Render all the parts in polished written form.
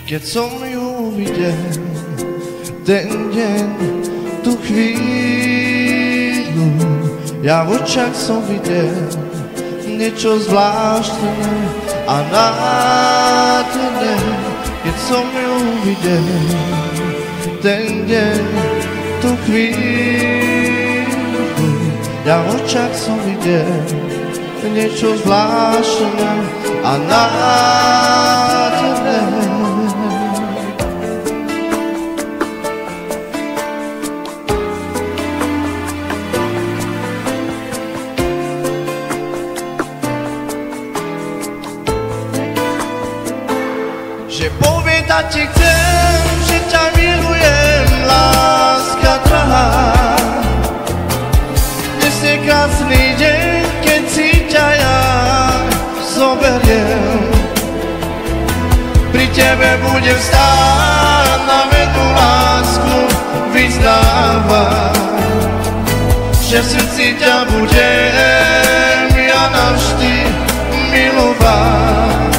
Keď som ju videl ten deň, tú chvíľu, ja v očách som videl niečo zvláštne a nádherné. Keď som ju videl ten deň, tú chvíľu, ja v očách som videl niečo zvláštne a nádherné. Že povedať ti chcem, že ťa milujem, láska drahá. Dnes je krásny deň, keď si ťa ja zoberiem. Pri tebe budem stáť, na vedu lásku vyznávať. Že v srdci ťa budem ja navždy milovať.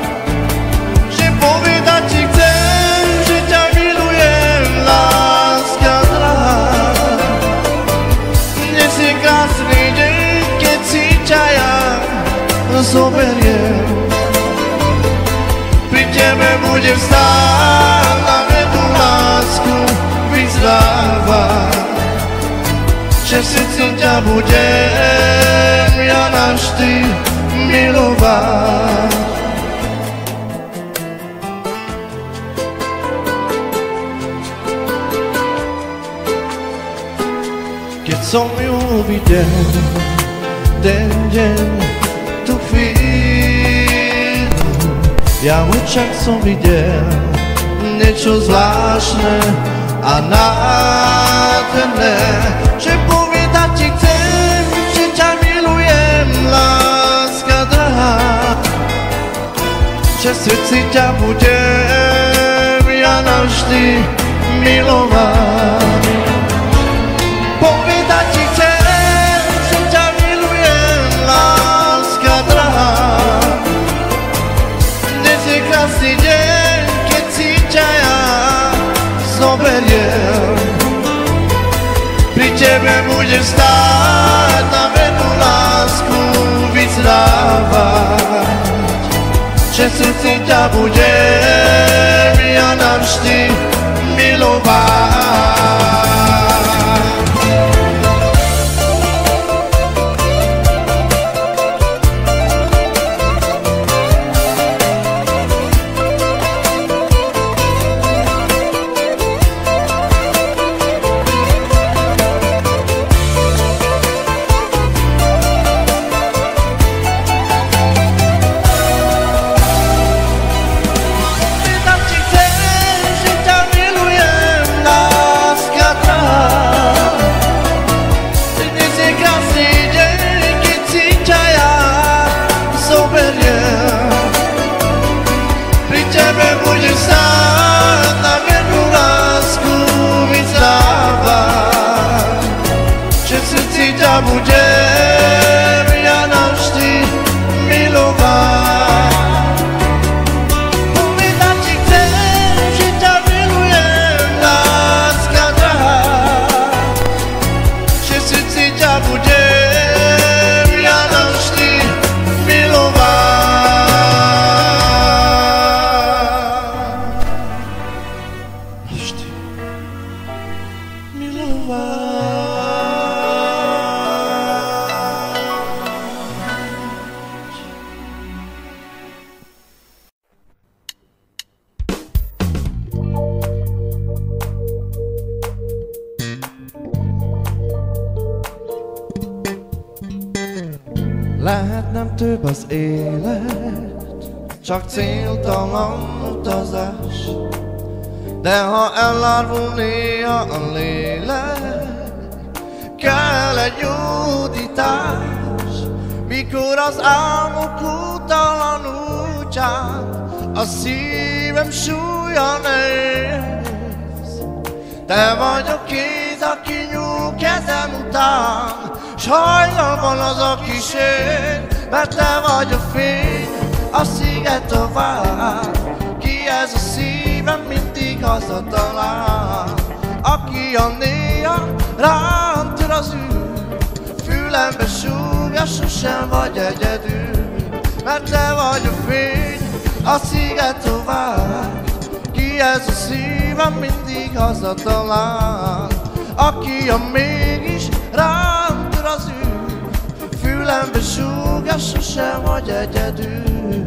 Zoberiem. Pri tebe budem stáť, na vedu lásku vyznávať. Že v srdci ťa budem ja navždy milovať. Keď som ju videl ten deň, tú chvíľu, ja v očách som videl niečo zvláštne a nádherné. Že povedať ti chcem, že ťa milujem, láska drahá. Že v srdci ťa budem ja navždy milovať. Povedať ti chcem, že ťa milujem, láska drahá. Dnes je krásny deň, keď si ťa ja zoberiem. Pri tebe budem stáť, na vedu lásku vyznávať. Že v srdci ťa budem ja navždy milovať. Budem ja navždy milovať. Povedať ti chcem, že ťa milujem, láska drahá. Že v srdci ťa budem ja navždy milovať. Navždy milovať. Lehet nem több az élet, csak céltalan utazás. De ha elárvul néha a lélek, kell egy jódítás. Mikor az álmok útalan útján a szívem súlya néz. Te vagy a kéz, aki nyúl kezem után, s hajnalban az a kísér, mert te vagy a fény, a sziget a vár. Ki ez a szív? szívem mindig hazatalál, aki a néha rám tör az űr, fülembe súgja, sosem vagy egyedül, mert te vagy a fény, a szigetovár, ki ez a szívem mindig hazatalál, aki a mégis rám tör az űr, fülembe súgja, sosem vagy egyedül.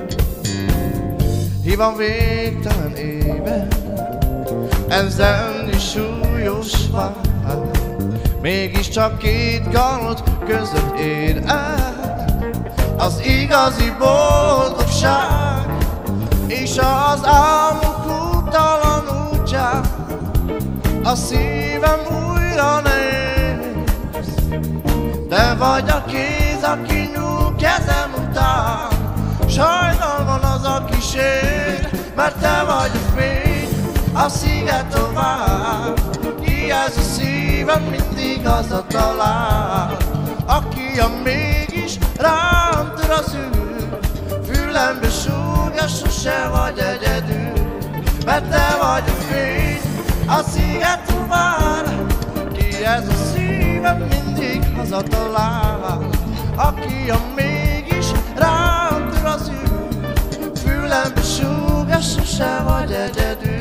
Hívam végtelen éve, ezen is súlyos vár, mégiscsak két kaland között ér el az igazi boldogság, és az álmok úttalan útján a szívem újra néz. Te vagy a kéz, aki nyúl kezem után, sajnál van az, aki sér, mert te vagy a fény, a szigetovár, ki ez a szívem mindig hazatalál, aki a mégis rám tör az űr, fülembe súgja, sose vagy egyedül, mert te vagy a fény, a szigetovár, ki ez a szívem mindig hazatalál, aki a mégis rám tör az űr, fülembe súgja, sose vagy egyedül.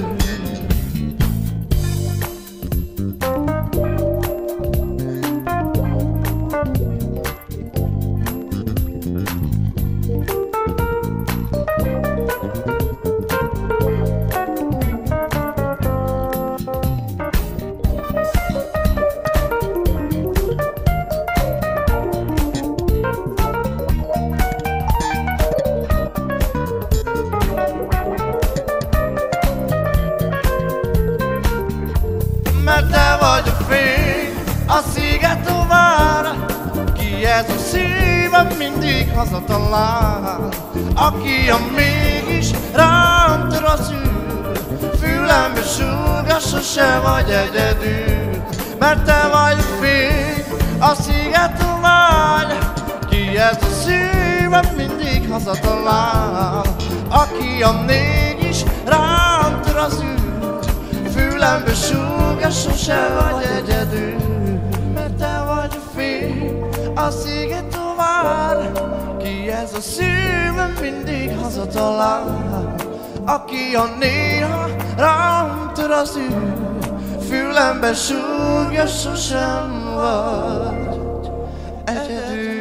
Mert te vagy a fény, a szigetovár, ki ez a szívem mindig hazatalál, aki a mégis rám tör az űr, fülembe súgja, sose vagy egyedül, mert te vagy a fény, a szigetovár, ki ez a szívem mindig hazatalál, aki a mégis rám tör az űr, fülembe súgja, sose vagy egyedül, mert te vagy a fény, a szigetovár, ki ez a szívem mindig hazatalál, aki a néha rám tör az űr, fülembe súgja, sosem vagy egyedül.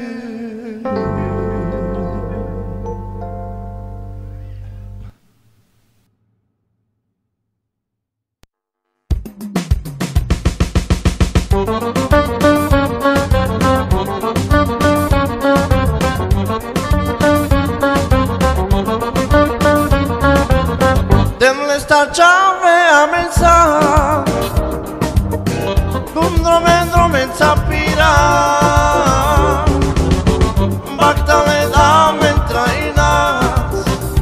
Devo starciare a mezza, cum drome zapira, bactale da mentrainas,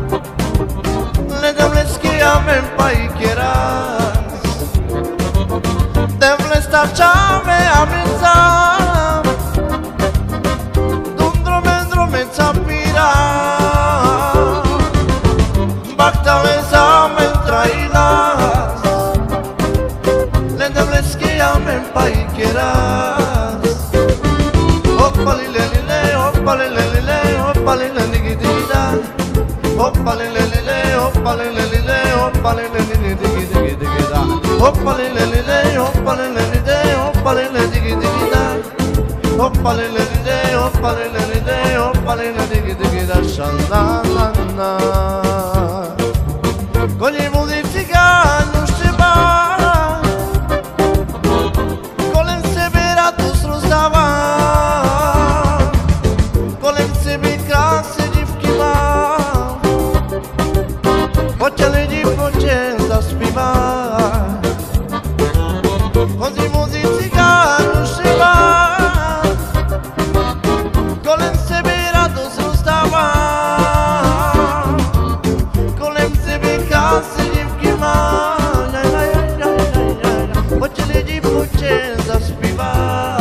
le devo schiame paicheras. Devo starciare a mezza, cum drome zapira, bactale paicheras. Hoppa lile lile, hoppa lile lile, hoppa lile digi digi da. Hoppa lile lile, hoppa lile lile, hoppa lile digi digi digi da. Hoppa lile lile, hoppa lile lile, hoppa lile digi digi da. Hoppa lile lile, hoppa lile lile, hoppa lile digi digi da. Shanana. Con i mudi cigani usciva, Pociele dziewczę zaśpiewa, così muzycy canu szywa, kolem siebie radość rozdawa, kolem siebie kasy dziewki ma, pociele dziewczę zaśpiewa.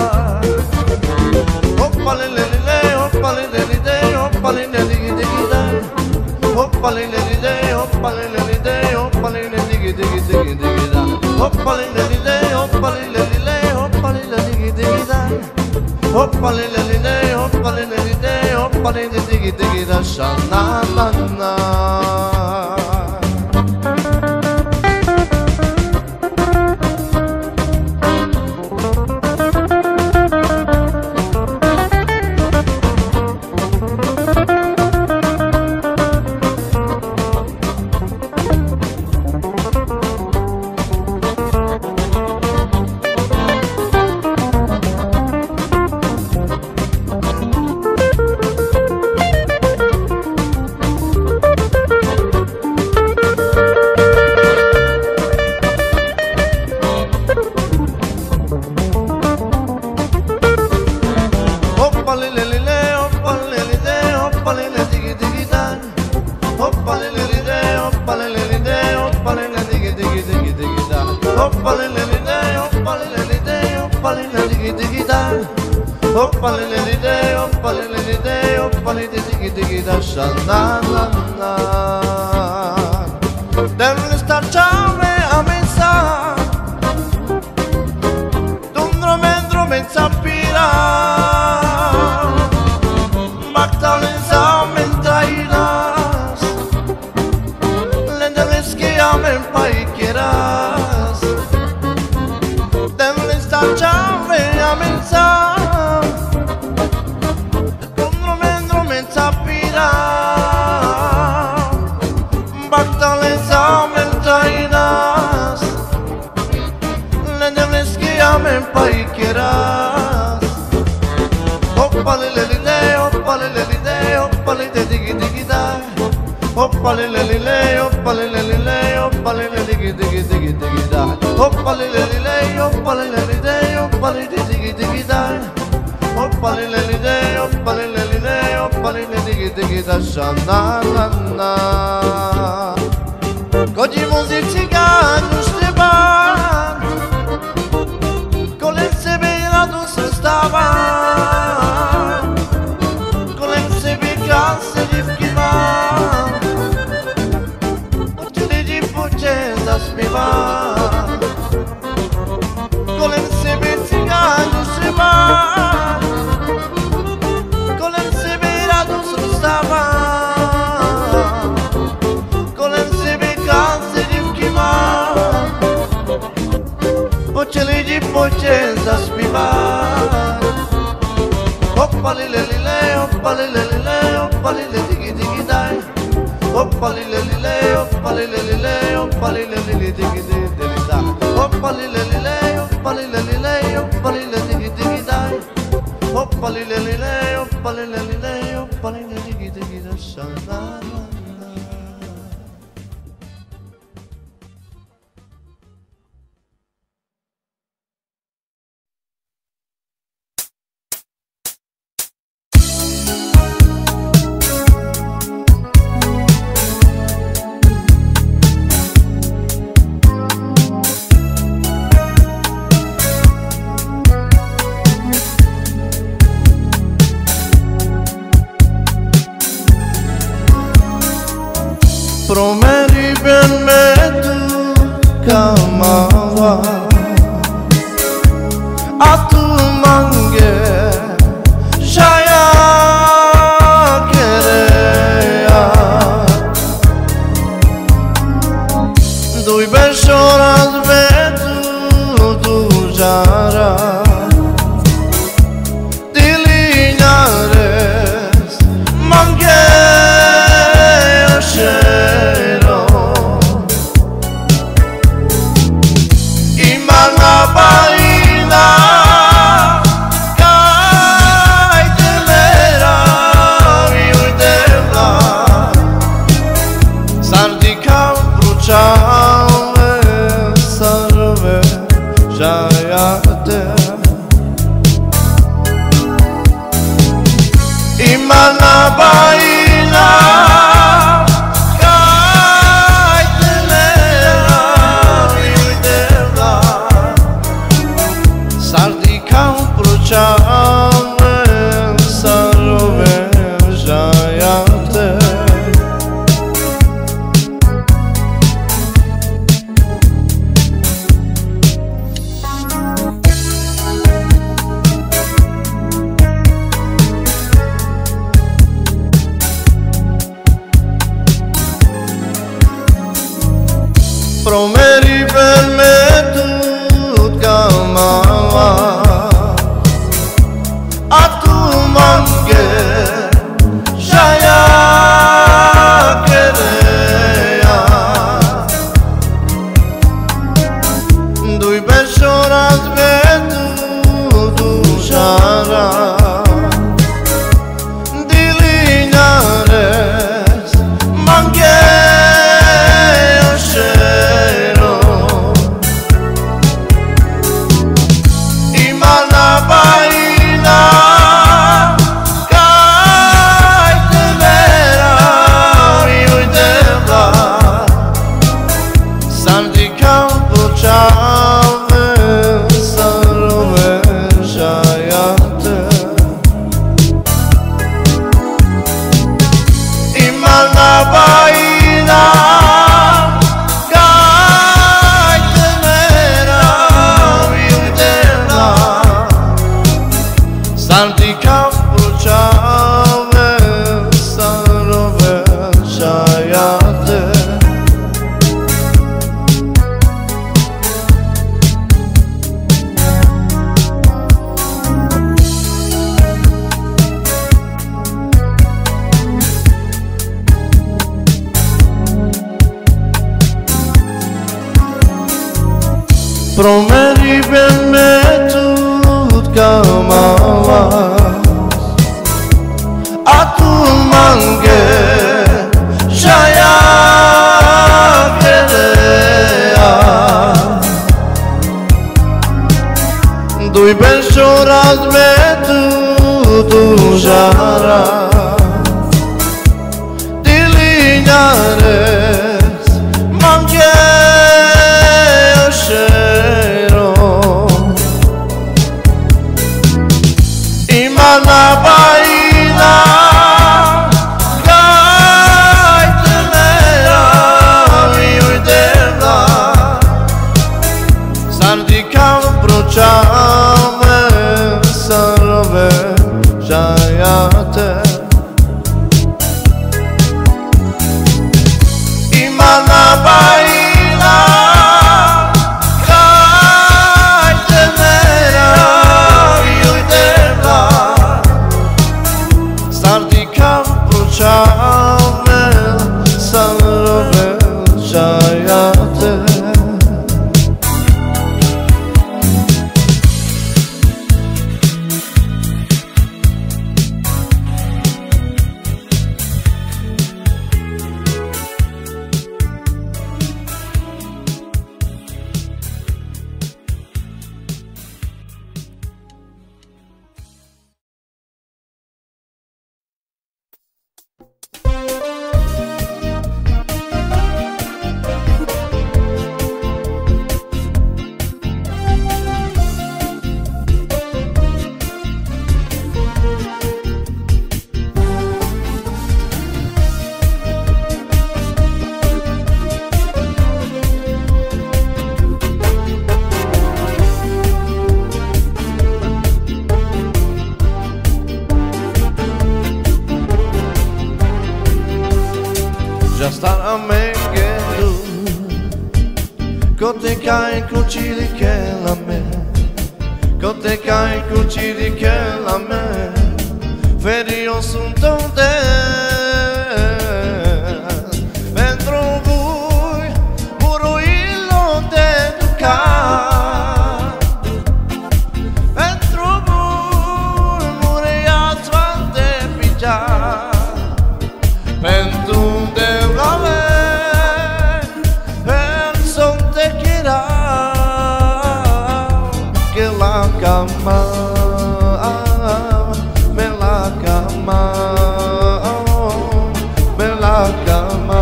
Hoppa lile lile, hoppa lile lile, hoppa lile lile lile. Hoppa lile lile, hoppa lile lile, hoppa lille lille, hoppa lille lille, hoppa lille digi digi da. Hoppa lille lille, hoppa lille lille, hoppa lille digi digi da, sha na na na. Devil star chame amensa, drum sapira, Magdalene samen trairas, lendeles que amen paikeras. Devil star chame amensa, drum sapira, Magdalene samen trairas, lendeles que amen paikeras. Hoppa lille lille, hoppa lille lille, hoppa lille digi digi da. Hoppa lille lille, hoppa lille lille, hoppa lille digi digi digi digi da. Hoppa lille lille, hoppa lille lille, hoppa lille digi digi da. Hoppa lille lille, hoppa lille lille, hoppa lille digi digi da, sha na na na. Godzi muzycy ganu śpiewan, kolem siebie radus rozdawan, kolem siebie kasy dziewki mam, oczy ludzi płcie zaśpiewan. Kolem siebie cyganu śpiewan, kolem siebie radus rozdawan, kolem siebie kasy dziewki mam, oczy ludzi płcie zaśpiewan. Hoppa lille lille, hoppa lille lille, hoppa lille digi digi dai. Hoppa lille lille, hoppa lille lille, hoppa lille lille digi digi digi da. Hoppa lille lille, hoppa lille lille, hoppa lille digi digi dai. Hoppa lille lille, hoppa lille lille, hoppa lille digi digi da, sha na na na. Promeri ben metu kamava atu mange shaya kereya dui beshoras vetu tu jara dilinares mange shero imana baila kai telera viudela sardika bruciave sarve jayate imana baila Santi kapruciave sarove shayate Promeri ben metut kamavas Atul mange shaya verea Dui ben shorat metut ujara Dilinyares mange Imana baila Gaitelera Iuidela Sardi kapruciave sarove shayate Imana baila Stara mengedu Kote kai kuchiri ke la me Kote kai kuchiri ke la me Ferio sunto de Pentru voi Muro illo de duca Pentru voi Murea zvante pija Pentru de cama, bela cama, bela cama.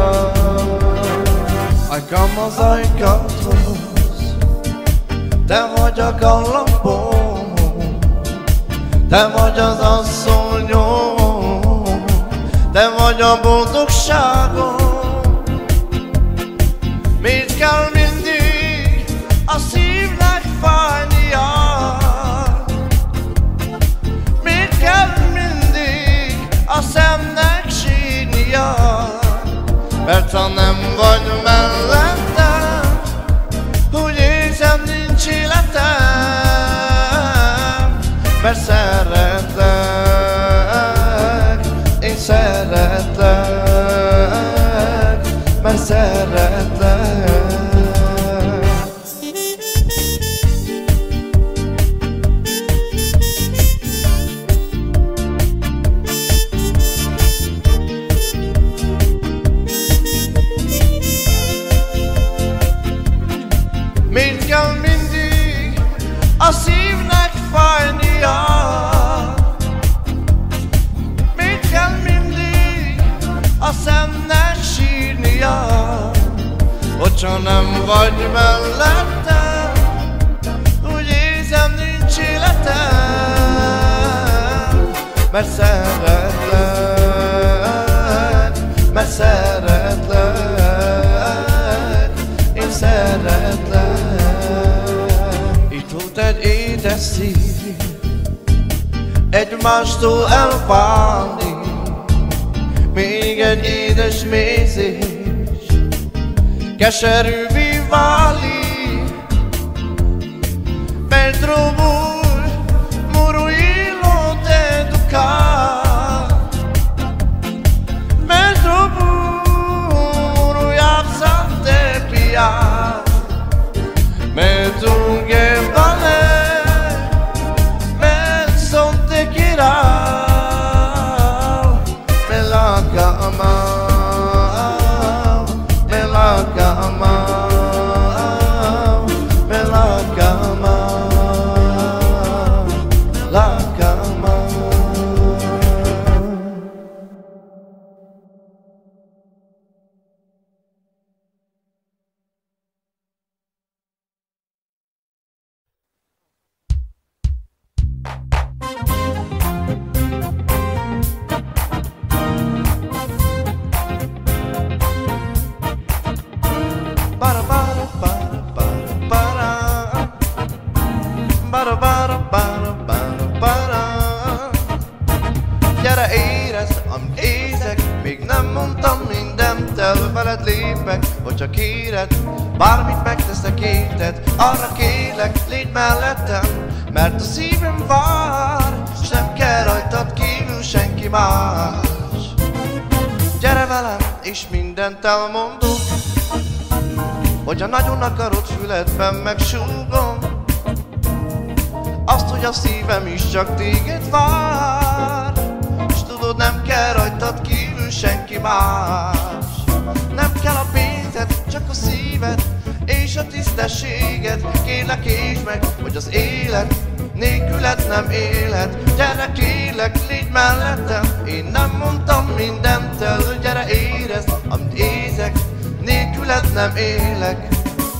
Ai camas, ai cantos, te vagy a galambom, te vagy az asszonyom, te vagy a boldogságom. Mit kell mindig a szívnek fájnia? A szemnek sírnia, mert ha nem vagy mellettem, úgy érzem nincs életem, mert szeretlek, én szeretlek, mert szeretlek. Miért kell mindig a szívnek fájnia? Miért kell mindig a szemnek sírnia? Hogyha nem vagy mellettem, úgy érzem nincs életem, mert szeretlek, mert szeretlek, én szeretlek. Itt volt egy édes szív, egymástól elválni, még egy édes mézés keserűvé válik, pentru muru ilo te educar, pentru muru yapsa te piar, pentru che vale men son te kiral, me la cama. Gyere érezd, amit érzek, még nem mondtam mindent, el veled lépek, hogy csak kéred, bármit megteszek érted, arra kérlek, légy mellettem, mert a szívem vár, s nem kell rajtad kívül senki más. Gyere velem, és mindent elmondok, hogyha nagyon akarod, füledben megsúgom azt, hogy a szívem is csak téged vár, s tudod, nem kell rajtad kívül senki más. Nem kell a pénzed, csak a szíved és a tisztességed. Kérlek, értsd meg, hogy az élet nélküled nem élet. Gyere, kérlek, légy mellettem, én nem mondtam mindent el. Gyere, érezd, amit érzek, nélküled nem élek.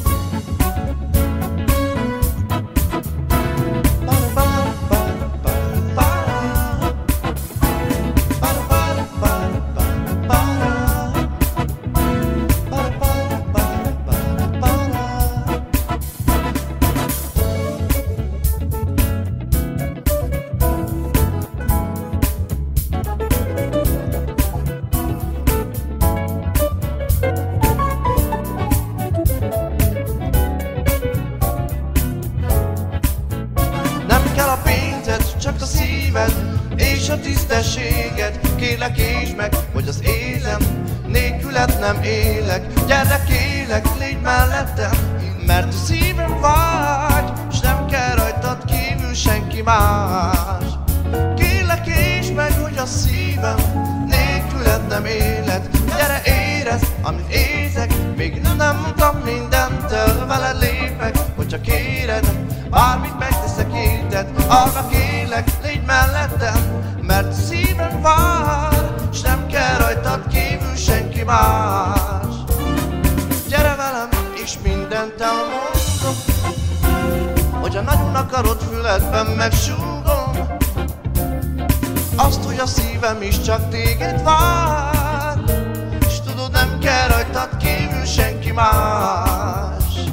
Csak a szíved és a tisztességed. Kérlek, értsd meg, hogy az életem nélküled nem élek. Gyere, kérlek, légy mellettem, mert a szívem vágy, s nem kell rajtad kívül senki más. Kérlek, értsd meg, hogy a szívem nélküled nem élet. Gyere, érezd, amit érzek, még nem mondtam mindent el. Veled lépek, hogy csak kéred, bármit megteszek érted, arra kérlek, légy mellettem, mert a szívem vár, s nem kell rajtad kívül senki más. Gyere velem, és mindent elmondom, hogyha nagyon akarod, füledben megsúgom azt, hogy a szívem is csak téged vár, s tudod, nem kell rajtad kívül senki más.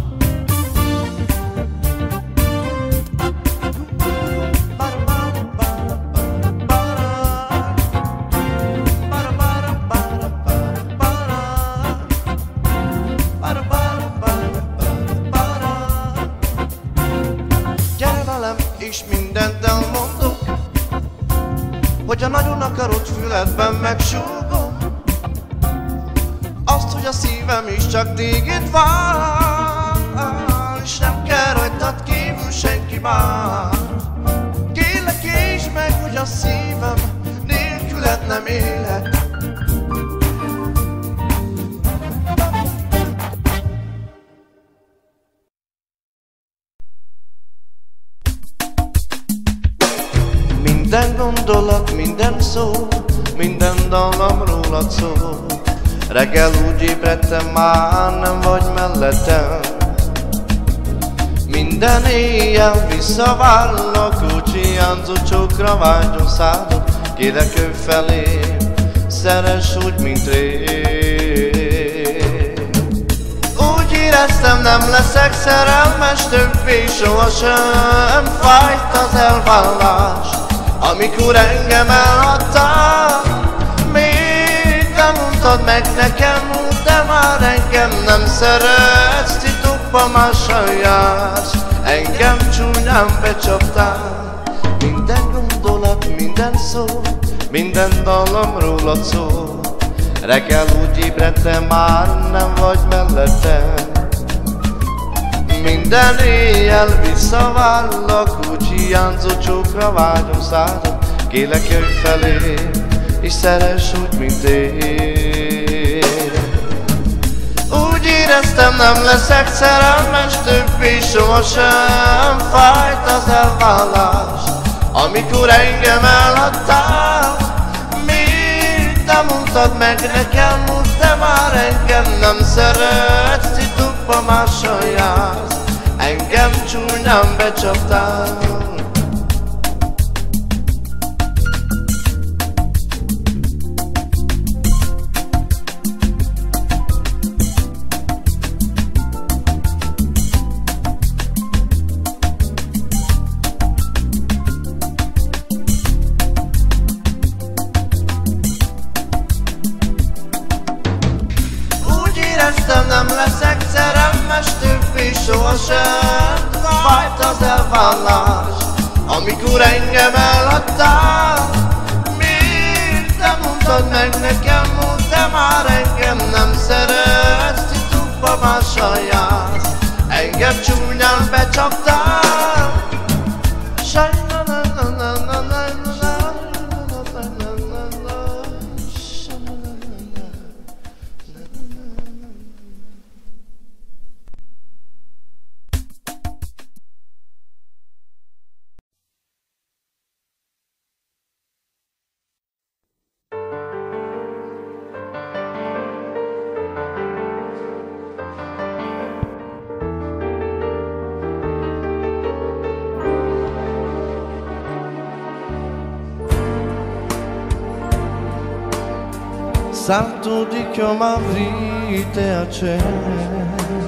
És mindent elmondok, hogyha nagyon akarod, füledben megsúgom azt, hogy a szívem is csak téged vár, és nem kell rajtad kívül senki más. Kérlek, értsd meg, hogy a szívem nélküled nem élek. Minden gondolat, minden szó, minden dallam rólad szól. Reggel úgy ébredtem, már nem vagy mellettem. Minden éjjel visszavárlak, úgy hiányzó csókra vágyom szádok. Kérlek ő felé, szeress úgy, mint rég. Úgy éreztem, nem leszek szerelmes többé, sohasem fájt az elvállás. amikor engem elhagytál. Miért nem mondtad meg nekem, de már engem nem szeretsz, titokban mással jársz, engem csúnyán becsaptál. Minden gondolat, minden szó, minden dallam rólad szól. Reggel úgy ébredtem, már nem vagy mellettem. Minden éjjel visszavárlak, úgy hiányzó csókra vágyom szádon. Kélek, jöjj felé, és szeress úgy, mint én. Úgy éreztem, nem leszek szerelmes többé sohasem. Fájt az elvállás, amikor engem elhagytál. Miért nem mondtad meg nekem, de már engem nem szeretsz, titokban mással jársz, engem csúnyán becsaptál. Nem leszek szerelmes többé sohasem. Fájt az elvállás, amikor engem elhagytál. Miért nem mondtad meg nekem, de már engem nem szeretsz, titokban mással jársz, engem csúnyán becsaptál. Santo di che m'avrite a cielo,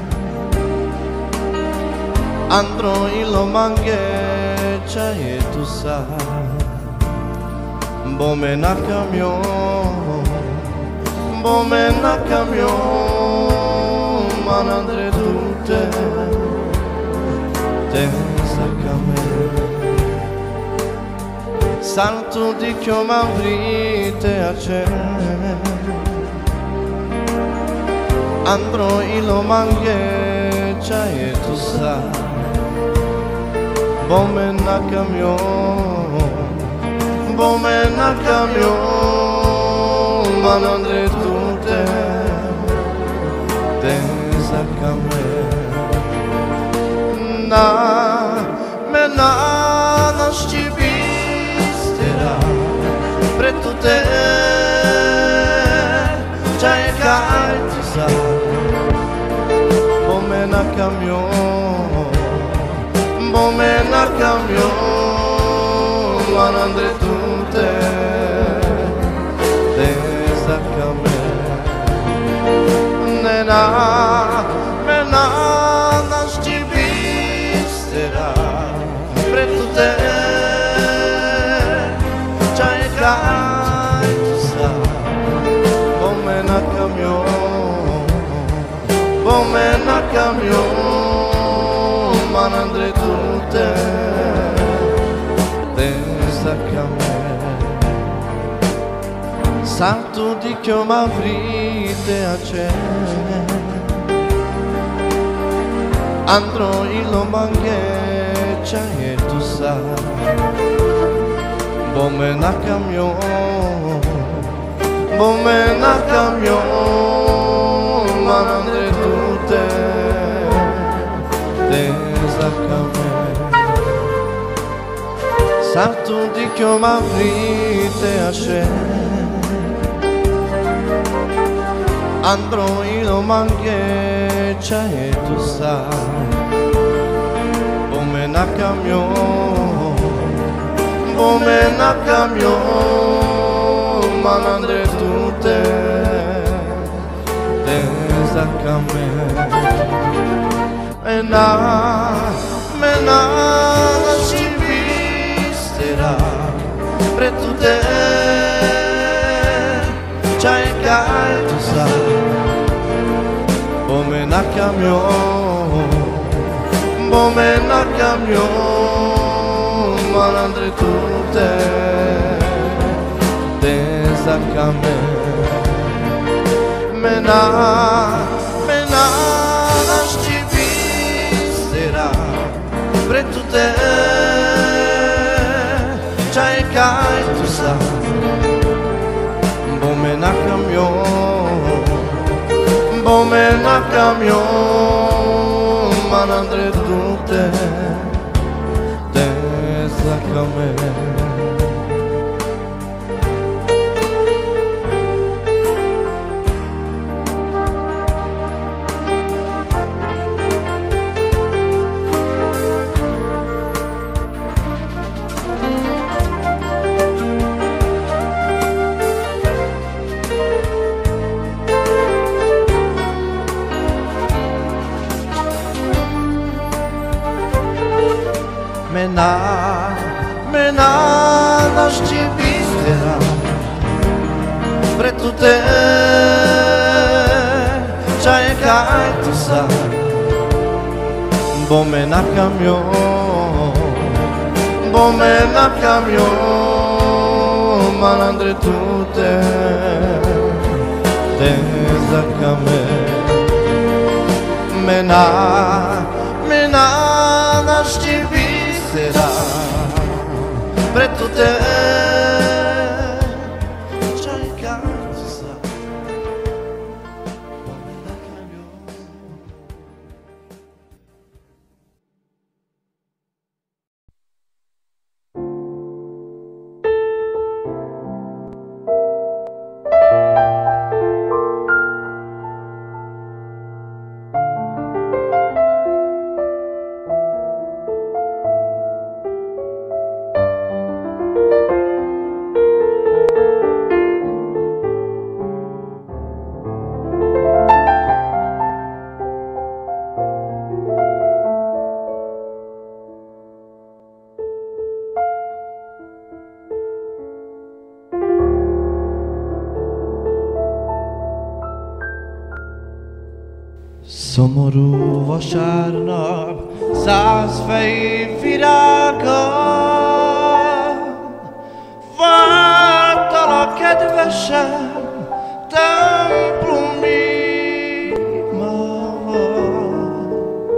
andrò in lo mangheggia e tu sai, bome na camion, ma n'andrei tutte, te sa camera. Santo di che m'avrite a cielo, andrò in lo mangheggia e tu sai, bome na camion, ma n'andrei tutte, te sa camera. Na, me na šķibīsterā pret tu te čaje kajtu za bome na camion, man andre tutte te sa camera. Nena, me na šķibīsterā pret tu te čaje kajtu za bome na camion, man andre tutte te sa camera. Santo di che m'avrite a cielo, andrò in lo mangheggia e tu sai, bome na camion, ma n'andrei tutte te sa camera. Santo di che m'avrite a cielo, andrò in lo mangheggia e tu sai, bome na camion, ma n'andrei tutte te sa camera. E me na šķibīsterā preto te cercai tu sai come na camion malandre tu te desacame mena nas tibi será preto te cercai tu sai bome na camion malandre tu te desacame Mena nas tibi será preto te cercai tu sai bome na camion malandre tu te desacame mena nas tibi será preto te cercai tu sai bome na camion. Szomorú vasárnap, 100 fejű virággal vártalak kedvesem, templomi imával.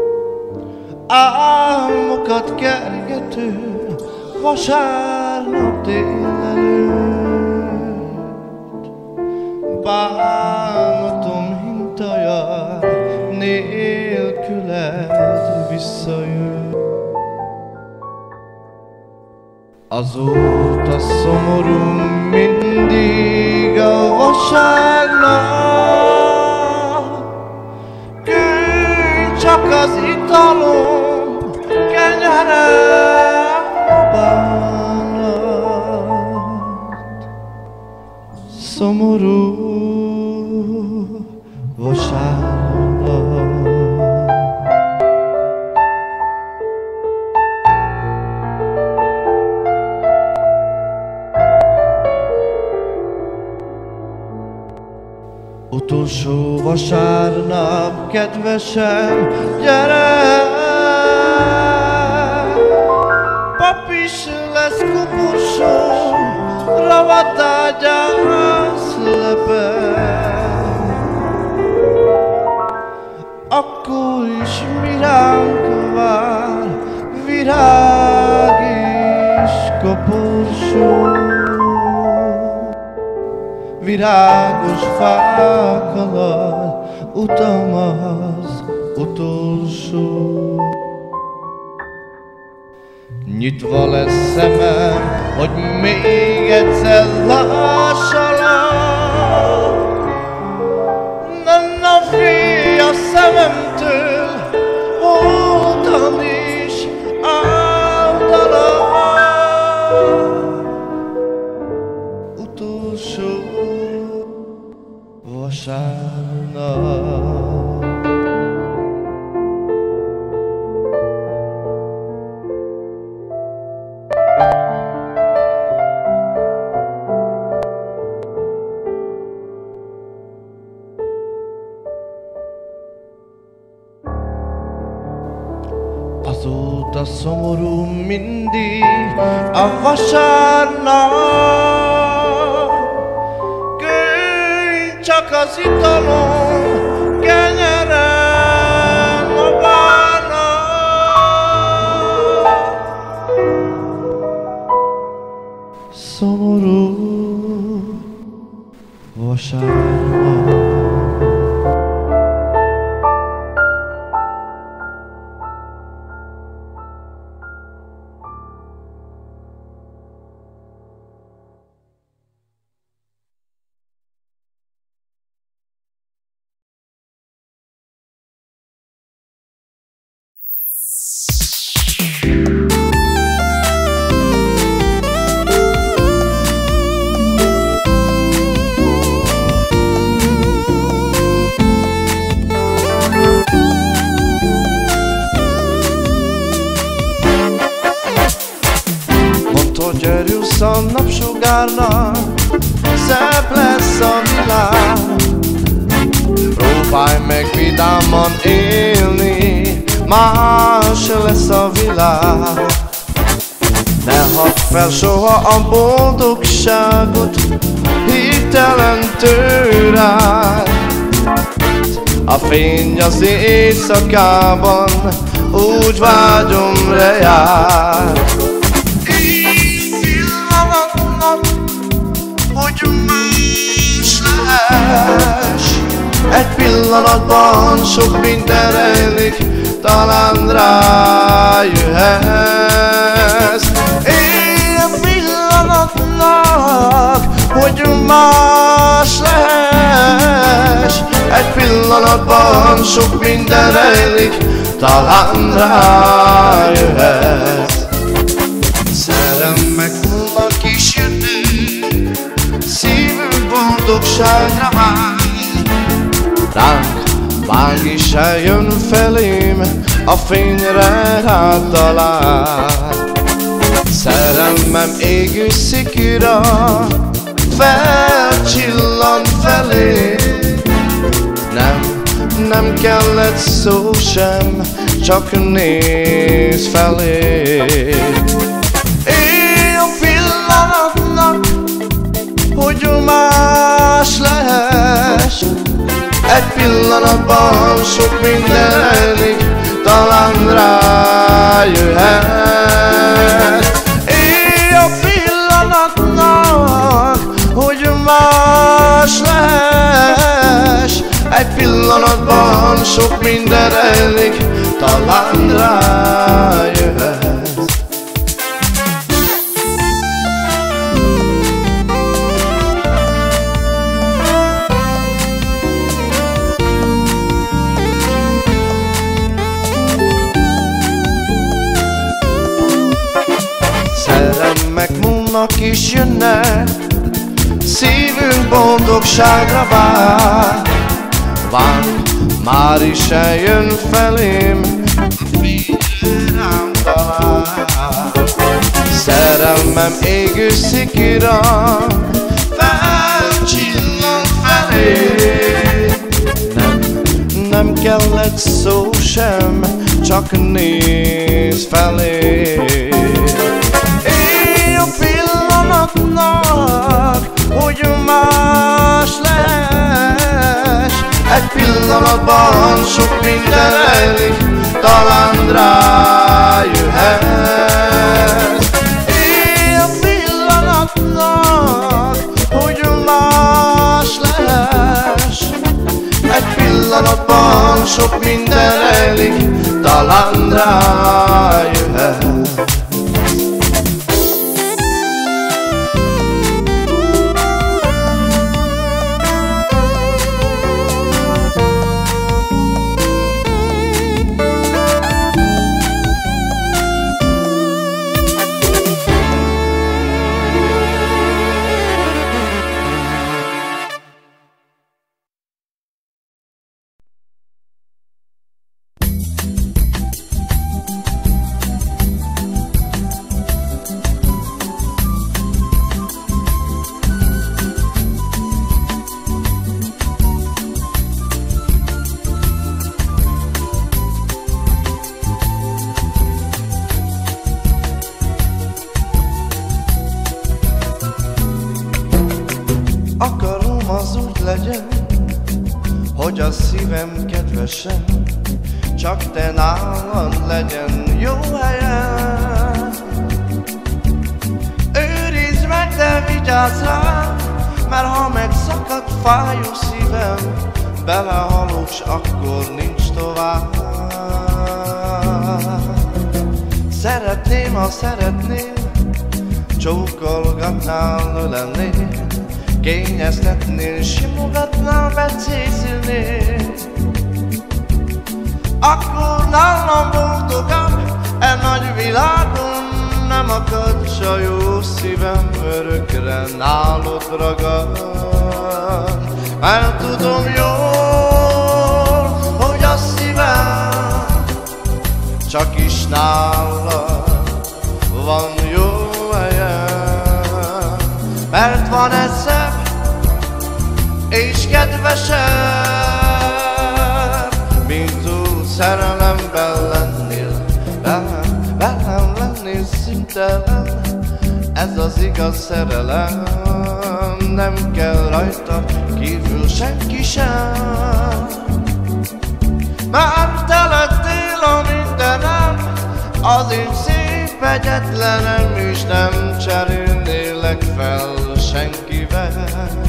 Álmokat kergető vasárnap délelőtt, bánatom hintaja nélküled visszajön. Azóta szomorú mindig a vasárnap, könny csak az italom, kenyerem a bánat. Szomorú vasárnap. Utolsó vasárnap, kedvesem, gyere! Pap is lesz koporsó, ravatágyász lepel. Akkor is mi ránk vár, virág és koporsó. Virágos fák alatt utam az utolsó. Nyitva lesz szemem, hogy még egyszer lássalak. Ne félj a szememtől, holtan is áldalak. Utolsó vasárnap. a szomorú mindig a vasárnap. Kőny csak az italom, kenyerem a bánat. Szomorú vasárnap. Gyerülsz a napsugárnak, szebb lesz a világ. Próbálj meg vidáman élni, más lesz a világ. Ne hadd fel soha a boldogságot, hitelentő rád. A fény az éjszakában, úgy vágyomra jár. Hogy más lehess, egy pillanatban sok minden rejlik, talán rájöhetsz. Egy pillanatnak, hogy más lehess, egy pillanatban sok minden rejlik, talán rájöhetsz. Szerelmek múlnak is jönnek, szívünk boldogságra vár. Ránk vág is eljön felém, a fényre rátalál. Szerelmem égő szikira, felcsillant felé. Nem kellett szó sem, csak nézz felé. Hogy más lehess, egy pillanatban sok minden rejlik, talán rájöhetsz. Élj a pillanatnak, hogy más lehess, egy pillanatban sok minden rejlik, talán rájöhetsz. Szerelmek múlnak is jönnek, szívünk boldogságra vár. Vánk már is eljön felém, a fényre rám talál. Szerelmem égő szikira, felcsillant felé. Nem kellett szó sem, csak nézz felé. Hogy más lehess, egy pillanatban sok minden rejlik, talán rájöhetsz. Élj a pillanatnak, hogy más lehess, egy pillanatban sok minden rejlik, talán rájöhetsz. Akarom az úgy legyen, hogy a szívem kedvesen csak te nálad legyen jó helyen. Őrizd meg, de vigyázz rám, mert ha megszakad fájó szívem, belehalok, s akkor nincs tovább. Szeretném, ha szeretnél, csókolgatnál, ölelnél, kényeztetnél, simogatnál, becézülnél. Akkor nálam boldogabb, e nagy világon nem akad, s a jó szívem örökre nálad ragad. Mert tudom jól, hogy a szívem csak is nálad van jó helyen. Mert van egy szebb és kedvesebb, mint úgy szerelemben lennél, velem lennél szüntelen. Ez az igaz szerelem, nem kell rajta kívül senki sem. Már te lettél a mindenem, az én szép egyetlenem, és nem cserélnélek fel senkivel.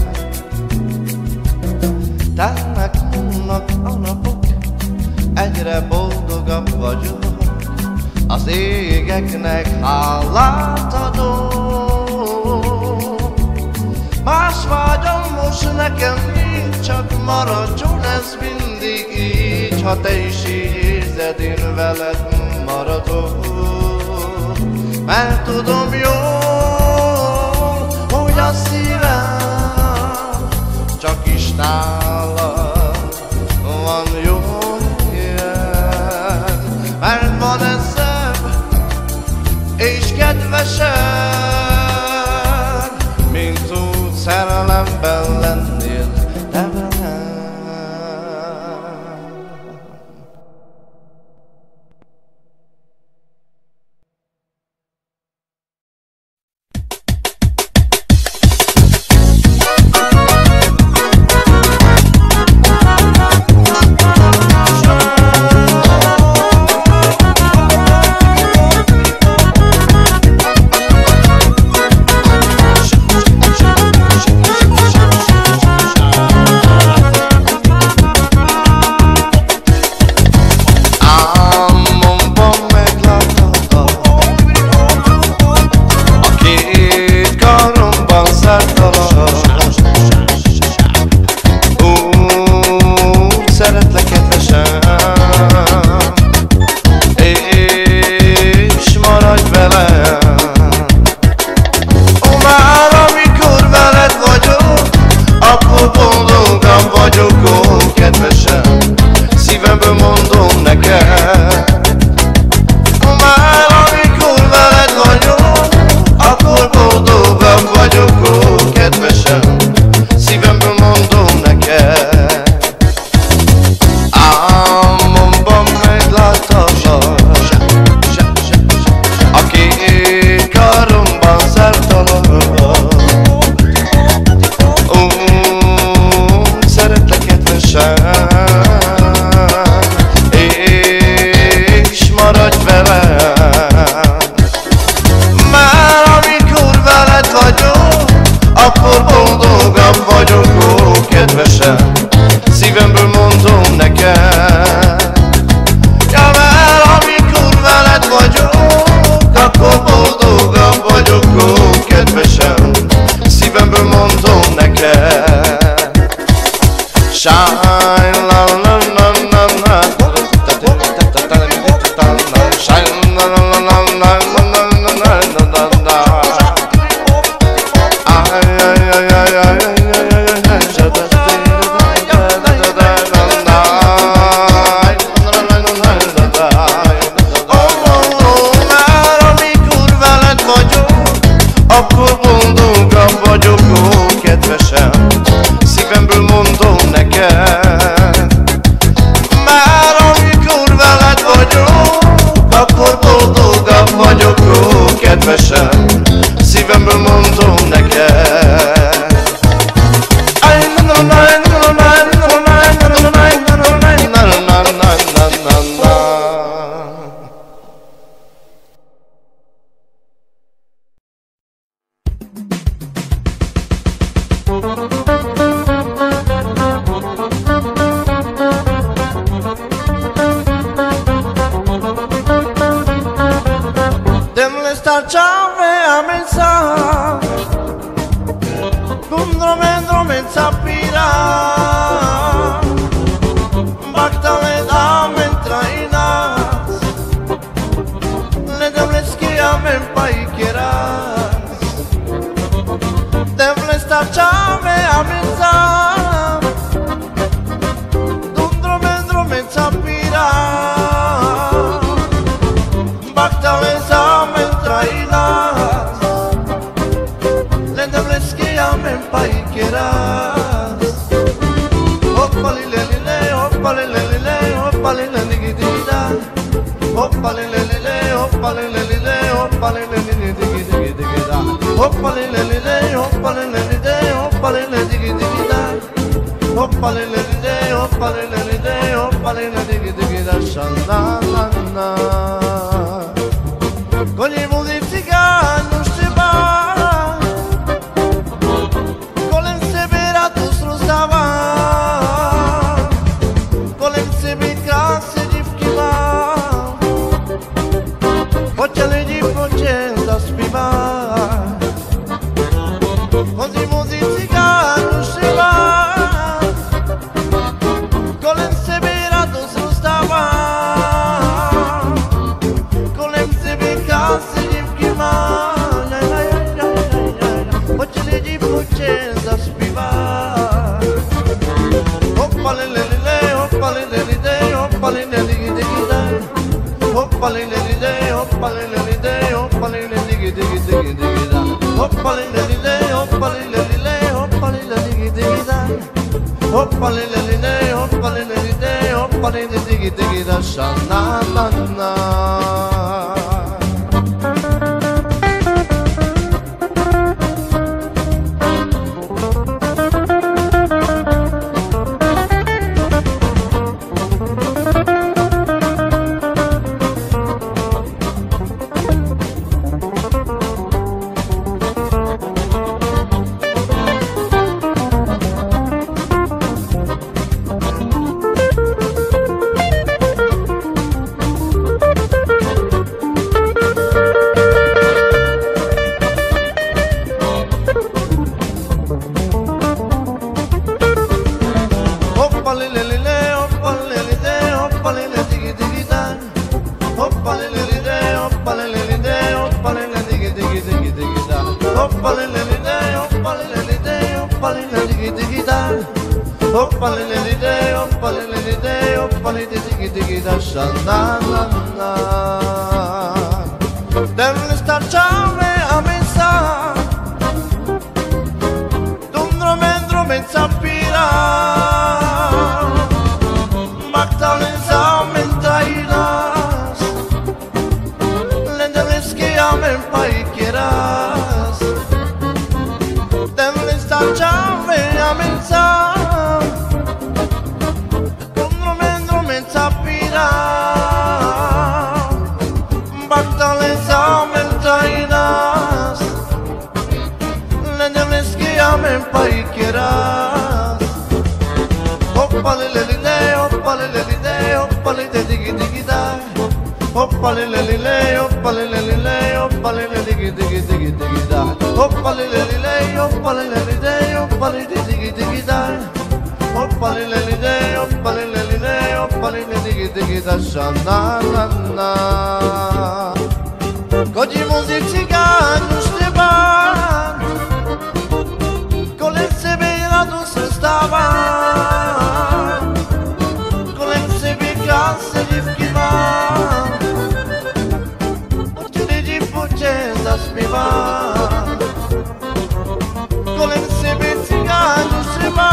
Telnek, múlnak a napok, egyre boldogabb vagyok, az égeknek hálát adok. Más vágyam most nekem nincs, csak maradjon ez mindig így. Ha te is így érzed, én veled maradok. Mert tudom jól, hogy a szívem csak is nálad van jó helyen. Mert van ez szebb és kedvesebb, mint úgy szerelemben lennél te velem. Szívemből mondom neked, ja, mert amikor veled vagyok, akkor boldogabb vagyok, ó, kedvesem. Szívemből mondom neked. Shine, la la la la la, shine, la la la la la la la la. Ay ay ay ay ay. Akkor boldogabb vagyok, ó, kedvesem. Szívemből mondom neked. Már amikor veled vagyok, akkor boldogabb vagyok, ó, kedvesem. Szívemből mondom neked. Demle sta ciave a mensa cum drome țapira Bactale da mentra inas Le demle schiame paicheras Demle sta ciave a mensa cum drome țapira Bactale da mentra inas Le demle schiame paicheras Hoppa lile lile, hoppa lile lile, hoppa lile digi digi da. Hoppa lile lile, hoppa lile lile, hoppa lile digi digi digi da. Hoppa lile lile, hoppa lile lile, hoppa lile digi digi da. Hoppa lile lile, hoppa lile lile, hoppa lile digi digi da. Sha na na. Con i muzici non si va. Con l'inseparato struzava. Ocele di potenza spiva Così musica non si va Con l'inseparato si stava Con l'inseparato si schiva Ocele di potenza spiva Hoppa lile lile, hoppa lile lile, hoppa lile digi digi da Hoppa lile lile, hoppa lile lile, hoppa lile digi digi digi digi da Hoppa lile lile, hoppa lile lile, hoppa lile digi digi da Hoppa lile lile, hoppa lile lile, hoppa lile digi digi da Sha na na na Hoppa lile lile, hoppa lile lile, hoppa lile digi digi da Hoppa lile lile, hoppa lile lile, hoppa lile digi digi digi digi da Hoppa lile lile, hoppa lile lile, hoppa lile digi digi da Hoppa lile lile, hoppa lile lile, hoppa lile digi digi da Sha na na na Demle sta ciave a mensa Dum drome țapira Amen paicheras Demle sta ciave a mensa Cum drome țapira Bactale amen trainas Le demle amen paicheras Hoppa lile lile, hoppa lile lile, hoppa lile digi digi da Hoppa lile lile, hoppa lile lile, hoppa lile digi digi digi digi da Hoppa lile lile, hoppa lile lile, hoppa lile digi digi da Hoppa lile lile, hoppa lile lile, hoppa lile digi digi da Sha na na na Coggi muzici non si va Con l'inseparato si stava Con l'inseparato si schiva Da spiva Con l'inseparato non si va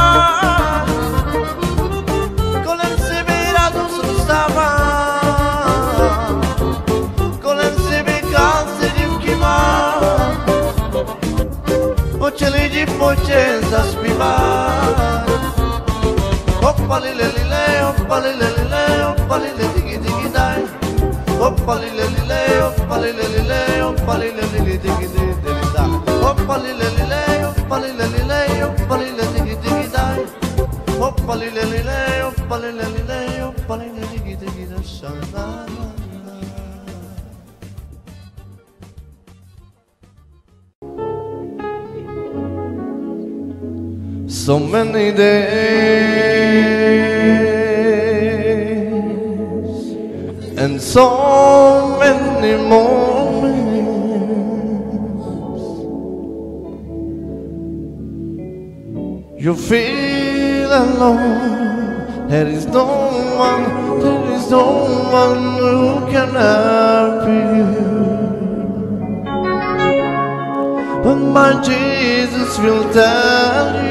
Con l'inseparato si stava Con l'inseparato si schiva Ocele di potenza spiva Hoppa lile lile, hoppa lile lile, hoppa lile digi digi dai Hoppa lile lile, hoppa lile lile, hoppa lile digi digi digi da Hoppa lile lile, hoppa lille lille, hoppa lille diggi diggi dai. Hoppa lille lille, hoppa lille lille, hoppa lille diggi diggi da sha la la. So many days and so many moments you feel alone. There is no one who can help you, but my Jesus will tell you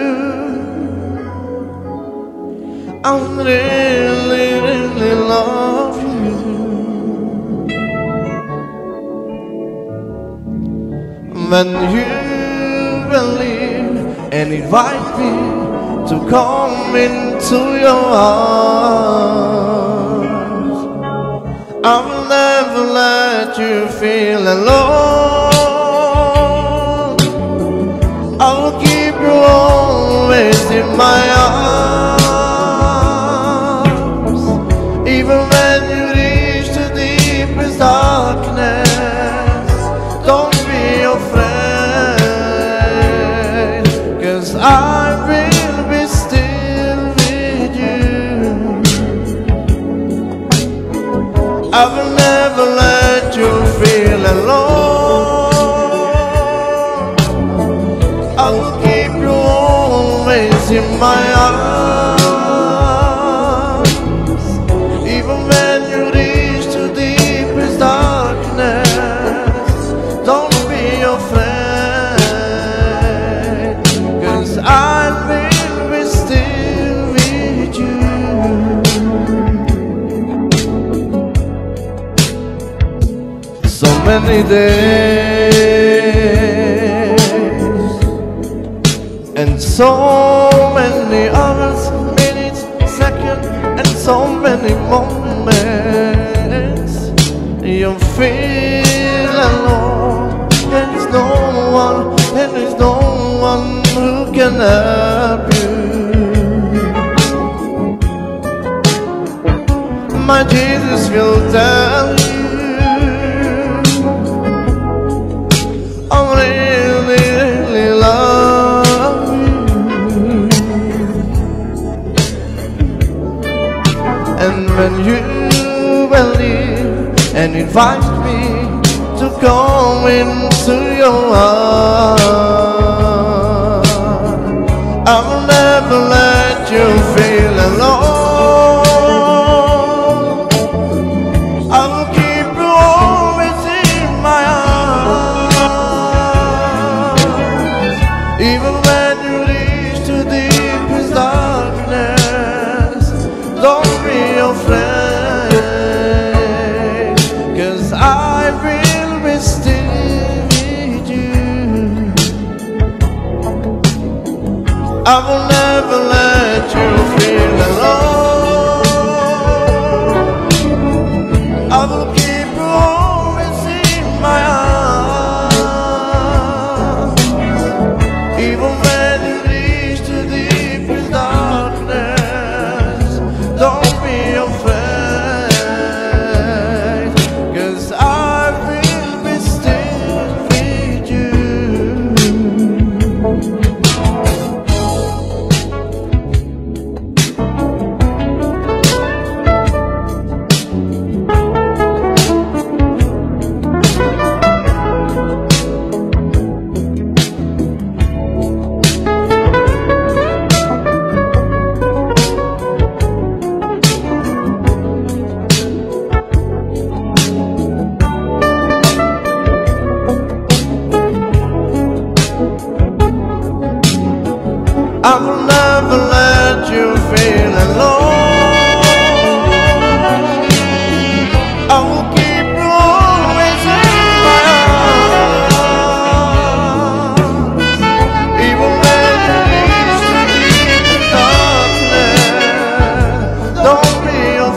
I really, really love you. When you believe and invite me to come into your arms, I will never let you feel alone. I will keep you always in my arms, even when you reach the deepest darkness. Don't be afraid, 'cause I will be still with you. I will never let you feel alone. I will keep you always in my arms, even when you reach the deepest darkness. Don't be afraid, 'cause I will be still with you. So many days and so many hours, minutes, seconds, and so many moments you feel alone. There is no one who can help you. My Jesus will tell you I really, really love you. And when you believe and invite me to come into your heart, I will never let you feel alone. I will keep you always in my arms, even when you reach the deepest darkness. Don't be afraid, 'cause I will be still with you. I will never let you feel alone. I will keep you always in my arms, even when you reach the deepest darkness. Don't be afraid, 'cause I will be still with you. I will never let you feel alone. I will keep you always in my arms, even when you reach the deepest darkness. Don't be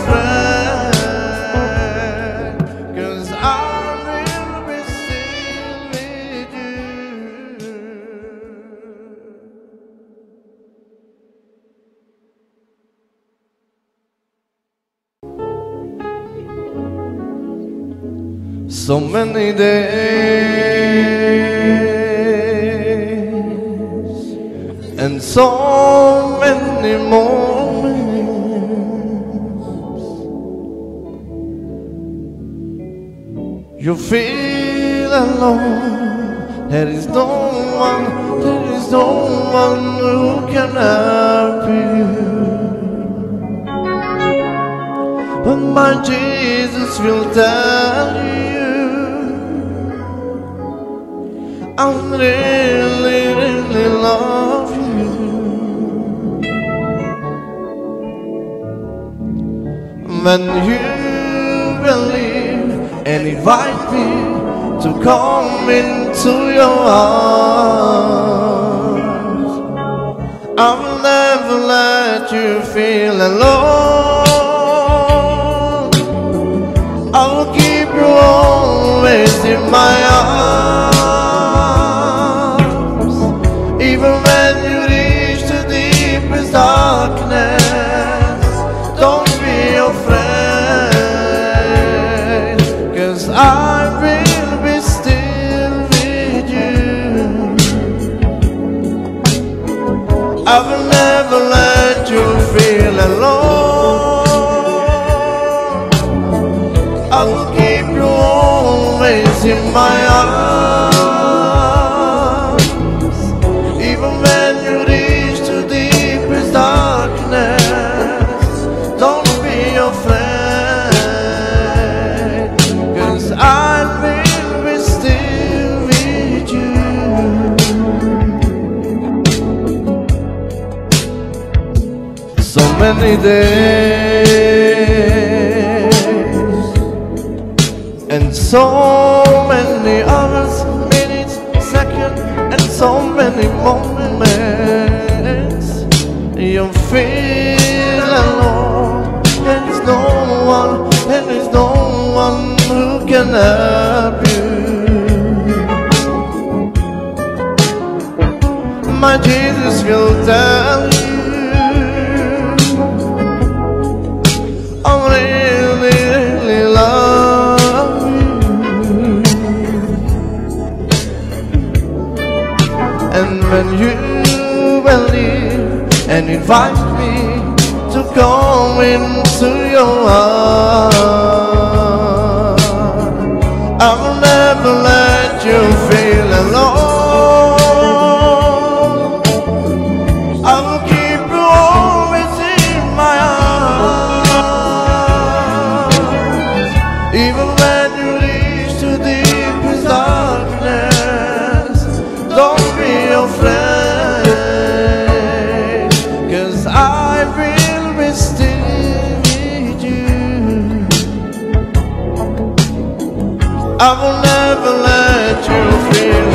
afraid, 'cause I will be still with you. So many days and so many moments you feel alone. There is no one who can help you, but my Jesus will tell you, I really, really love you. When you believe and invite me to come into your arms, I will never let you feel alone. I will keep you always in my arms, even when you reach the deepest darkness. Don't be afraid, 'cause I will be still with you. I will never let you feel alone. I will keep you always in my arms, even when you reach the deepest darkness. Don't be afraid, 'cause I will be still with you. So many days and so many hours, minutes, seconds, and so many moments you feel alone. There is no one who can help you. My Jesus will tell you, I really, really love you. And when you believe and invite me to come into your heart, I will never let you feel alone. I will keep you always in my arms, even when you reach the deepest darkness. Don't be afraid, 'cause I will be still with you. I will never let you feel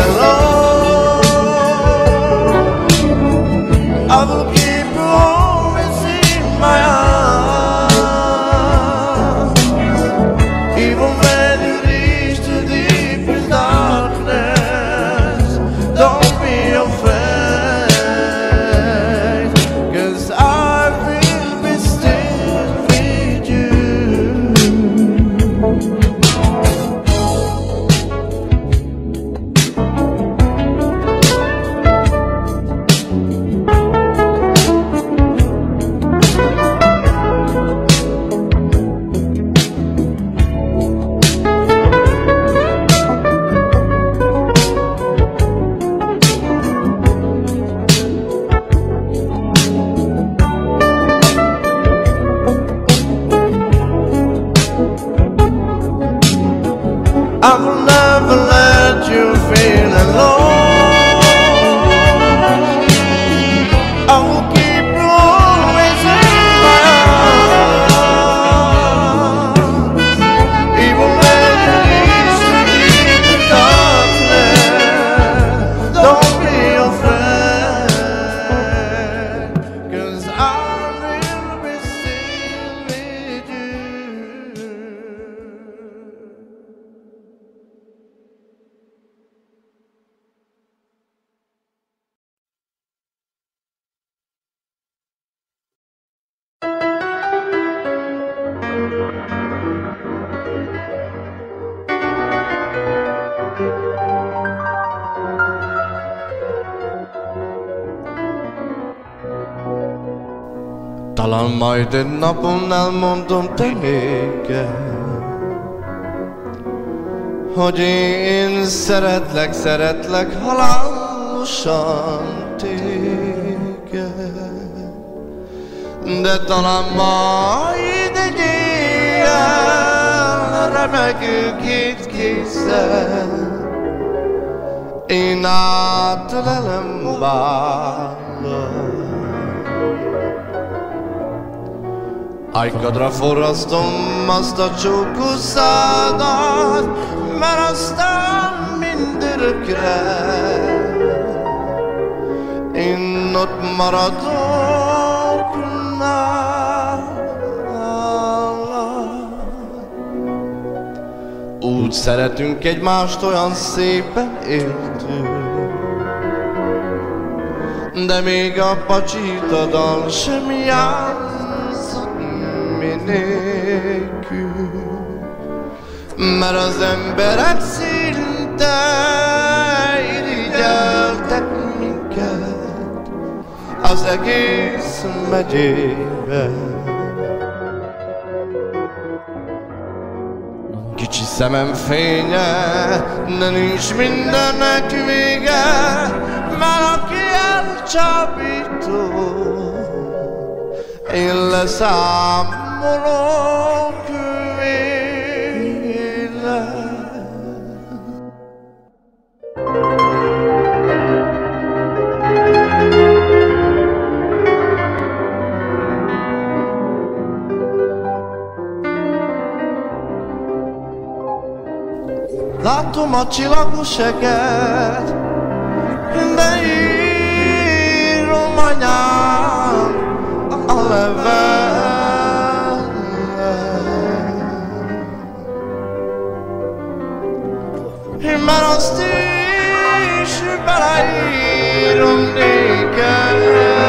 alone. I will keep you always in my arms, even when you reach the deepest darkness. Don't be afraid, 'cause I will be still with you. Talán majd egy napon elmondom te néked, hogy én szeretlek, szeretlek halálosan téged. De talán majd egy éjjel remegő két kézzel én átölelem vállal. Ajkadra forrasztom azt a csókos szádat, mert aztán mindörökre én ott maradok nálad. Úgy szeretünk egymást, olyan szépen éltünk, de még a pacsita dal sem játszott mi nélkül. Mert az emberek szinte irigyeltek minket az egész megyében. Kicsi szemem fénye, de nincs mindennek vége, mert aki elcsábító, én leszámolok vele. Látom a csillagos eget, de írom anyám a levelet. Mert azt is beleírom néked,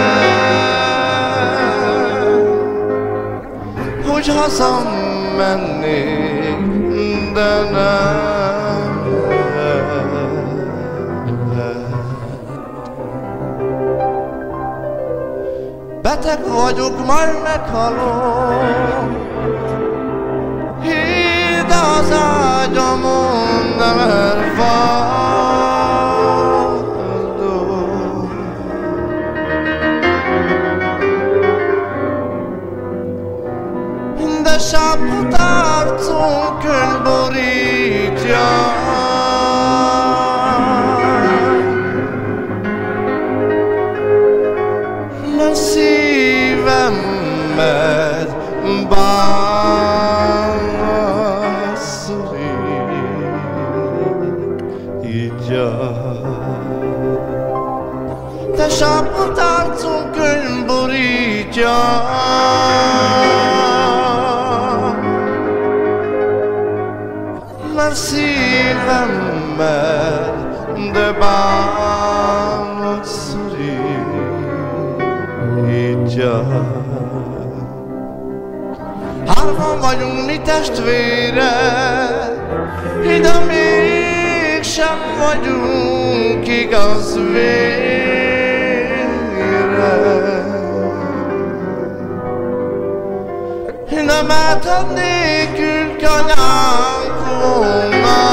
hogy hazamennék, de nem. Beteg vagyok, majd meghalok, hidd, az ágyamon nem elfáradok. De sápadt arcon könyv borítja, mert szívemet bánat szorítja. De sápadt arcon könyv borítja, mert szívemet de bánat szorítja. Hárman vagyunk mi testvérek, de mégsem vagyunk igaz vérek. De mert ha nékünk anyánk volna,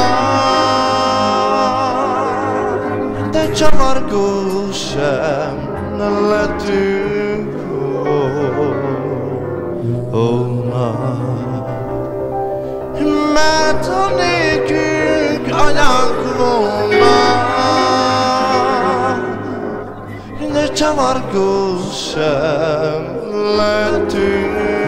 de csavargó sem lettünk volna. Mert ha nékünk anyánk volna, de csavargó sem lettünk